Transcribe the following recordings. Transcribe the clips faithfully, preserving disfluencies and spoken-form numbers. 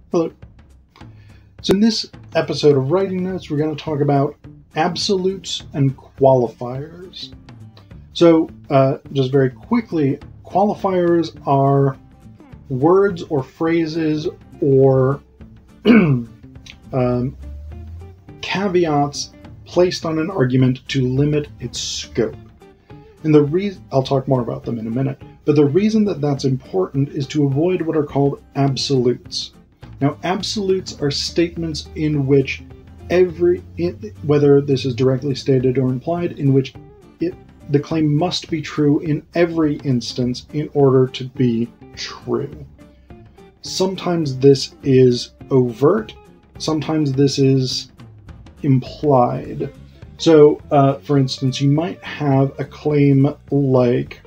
Hello. So in this episode of Writing Notes, we're going to talk about absolutes and qualifiers. So uh, just very quickly, qualifiers are words or phrases or um, caveats placed on an argument to limit its scope. And the reason, I'll talk more about them in a minute, but the reason that that's important is to avoid what are called absolutes. Now, absolutes are statements in which every, whether this is directly stated or implied, in which it, the claim must be true in every instance in order to be true. Sometimes this is overt, sometimes this is implied. So, uh, for instance, you might have a claim like,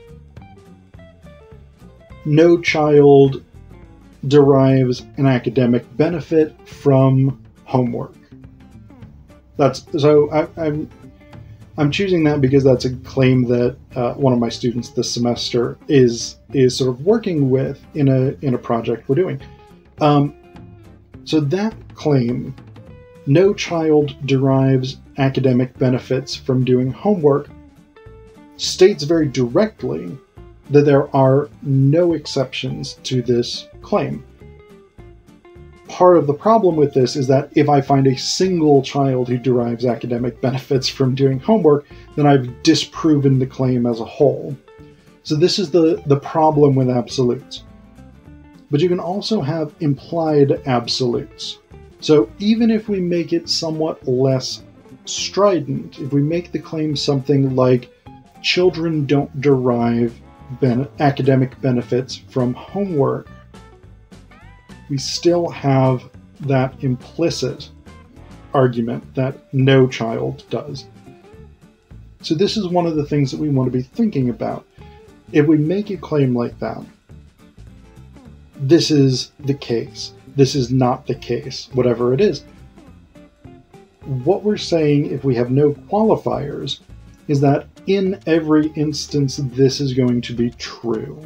no child derives an academic benefit from homework. That's so I, I'm I'm choosing that because that's a claim that uh, one of my students this semester is is sort of working with in a in a project we're doing. Um, so that claim, no child derives academic benefits from doing homework, states very directly that there are no exceptions to this claim. Part of the problem with this is that if I find a single child who derives academic benefits from doing homework, then I've disproven the claim as a whole. So this is the, the problem with absolutes. But you can also have implied absolutes. So even if we make it somewhat less strident, if we make the claim something like, children don't derive Ben- academic benefits from homework, we still have that implicit argument that no child does. So this is one of the things that we want to be thinking about. If we make a claim like that, this is the case. This is not the case, whatever it is. What we're saying if we have no qualifiers is that in every instance, this is going to be true.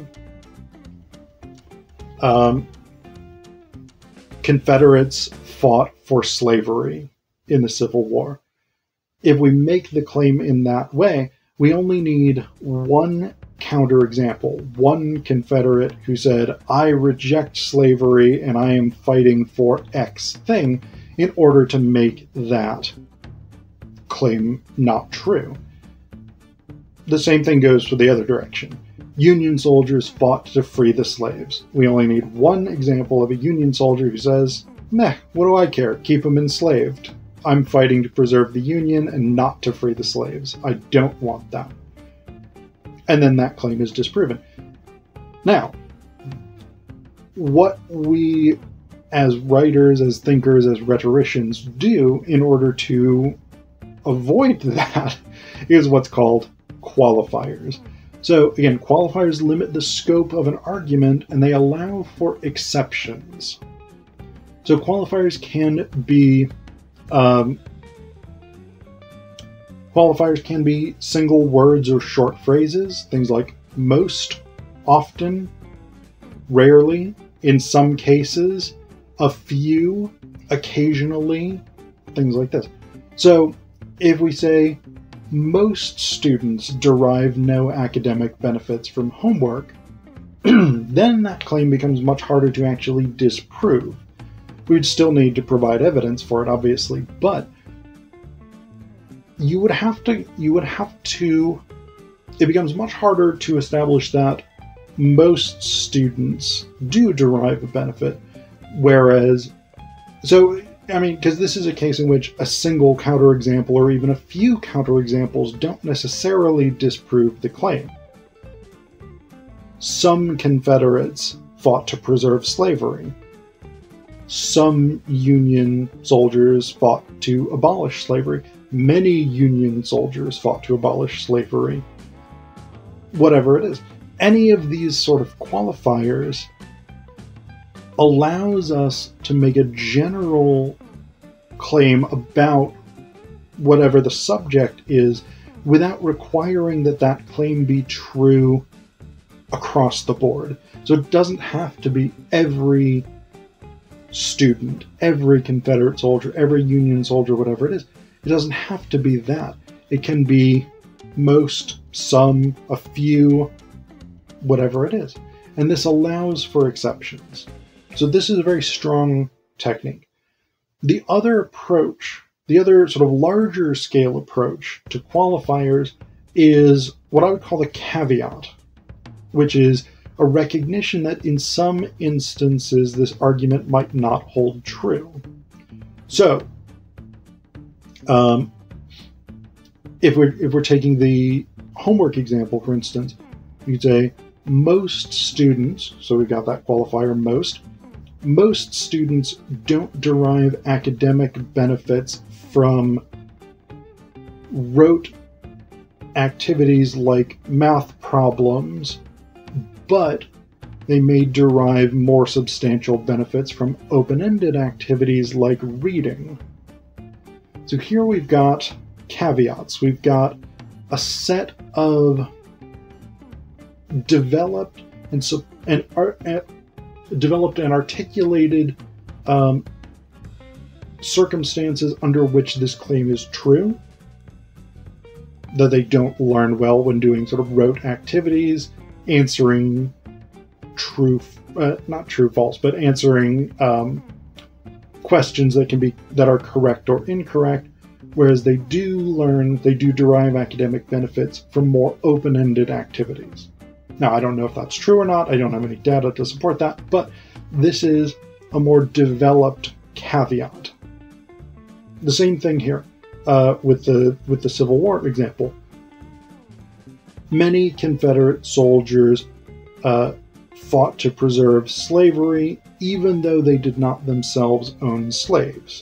Um, Confederates fought for slavery in the Civil War. If we make the claim in that way, we only need one counterexample, one Confederate who said, I reject slavery and I am fighting for X thing, in order to make that claim not true. The same thing goes for the other direction. Union soldiers fought to free the slaves. We only need one example of a Union soldier who says, meh, what do I care? Keep them enslaved. I'm fighting to preserve the Union and not to free the slaves. I don't want that. And then that claim is disproven. Now, what we as writers, as thinkers, as rhetoricians do in order to avoid that is what's called qualifiers. So again, qualifiers limit the scope of an argument and they allow for exceptions. So qualifiers can be um, qualifiers can be single words or short phrases, things like most, often, rarely, in some cases, a few, occasionally, things like this. So if we say, most students derive no academic benefits from homework, then that claim becomes much harder to actually disprove. We'd still need to provide evidence for it, obviously, but you would have to, you would have to, it becomes much harder to establish that most students do derive a benefit, whereas, so I mean, because this is a case in which a single counterexample or even a few counterexamples don't necessarily disprove the claim. Some Confederates fought to preserve slavery. Some Union soldiers fought to abolish slavery. Many Union soldiers fought to abolish slavery. Whatever it is. Any of these sort of qualifiers allows us to make a general claim about whatever the subject is without requiring that that claim be true across the board. So it doesn't have to be every student, every Confederate soldier, every Union soldier, whatever it is. It doesn't have to be that. It can be most, some, a few, whatever it is. And this allows for exceptions. So this is a very strong technique. The other approach, the other sort of larger scale approach to qualifiers is what I would call the caveat, which is a recognition that in some instances this argument might not hold true. So, um, if we're if we're taking the homework example, for instance, you could say most students, so we've got that qualifier most, most students don't derive academic benefits from rote activities like math problems, but they may derive more substantial benefits from open-ended activities like reading. So here we've got caveats. We've got a set of developed and, so, and, and developed and articulated um, circumstances under which this claim is true, that they don't learn well when doing sort of rote activities, answering true, uh, not true, false, but answering um, questions that can be, that are correct or incorrect, whereas they do learn, they do derive academic benefits from more open-ended activities. Now, I don't know if that's true or not, I don't have any data to support that, but this is a more developed caveat. The same thing here uh, with the with the Civil War example. Many Confederate soldiers uh, fought to preserve slavery, even though they did not themselves own slaves.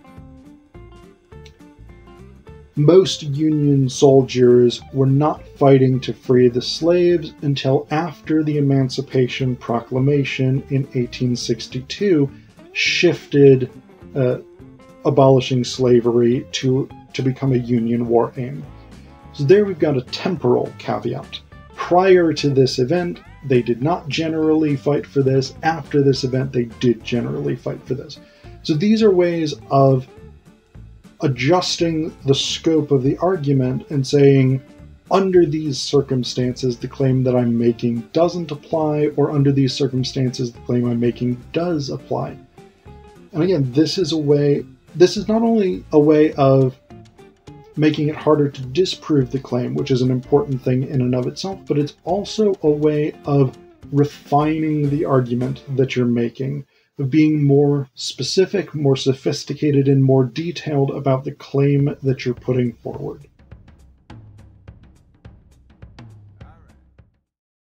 Most Union soldiers were not fighting to free the slaves until after the Emancipation Proclamation in eighteen sixty-two shifted uh, abolishing slavery to, to become a Union war aim. So there we've got a temporal caveat. Prior to this event, they did not generally fight for this. After this event, they did generally fight for this. So these are ways of adjusting the scope of the argument and saying, under these circumstances, the claim that I'm making doesn't apply, or under these circumstances, the claim I'm making does apply. And again, this is a way, this is not only a way of making it harder to disprove the claim, which is an important thing in and of itself, but it's also a way of refining the argument that you're making, of being more specific, more sophisticated, and more detailed about the claim that you're putting forward.